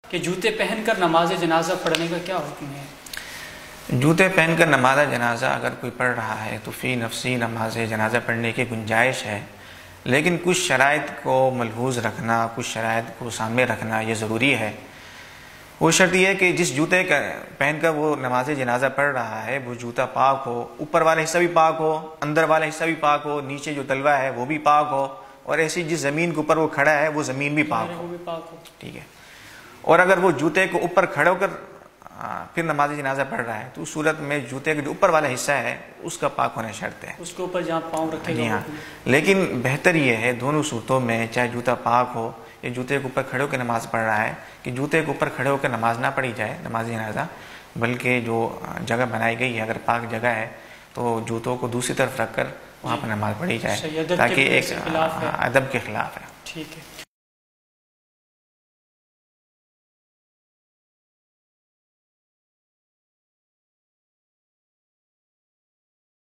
کہ جوتے پہن کر نماز جنازہ پڑھنے کا کیا حکم ہے؟ جوتے پہن کر نماز جنازہ اگر کوئی پڑھ رہا ہے تو فی نفسی نماز جنازہ پڑھنے کی گنجائش ہے، لیکن کچھ شرائط کو ملحوظ رکھنا، کچھ شرائط کو سامنے رکھنا یہ ضروری ہے۔ وہ شرط یہ ہے کہ جس جوتے کا پہن کر وہ نماز جنازہ پڑھ رہا ہے وہ جوتا پاک ہو، اوپر والا حصہ بھی پاک ہو، اندر والا حصہ بھی پاک ہو، نیچے جو تلوا ہے وہ بھی پاک ہو، اور ایسی جس زمین کے اوپر وہ کھڑا ہے وہ زمین بھی پاک ہو۔ ٹھیک ہے۔ اور اگر وہ جوتے کو اوپر کھڑے ہو کر پھر نماز جنازہ پڑھ رہا ہے تو اس صورت میں جوتے کا جو اوپر والا حصہ ہے اس کا پاک ہونا شرط ہے، اس کے اوپر جہاں پاؤں رکھے گا۔ جی ہاں، لیکن بہتر یہ ہے دونوں صورتوں میں، چاہے جوتا پاک ہو یا جوتے کے اوپر کھڑے ہو کے نماز پڑھ رہا ہے، کہ جوتے کے اوپر کھڑے ہو کے نماز نہ پڑھی جائے نماز جنازہ، بلکہ جو جگہ بنائی گئی ہے اگر پاک جگہ ہے تو جوتوں کو دوسری طرف رکھ کر وہاں پر نماز پڑھی جائے، تاکہ ایک ادب کے خلاف ہے۔ ٹھیک ہے۔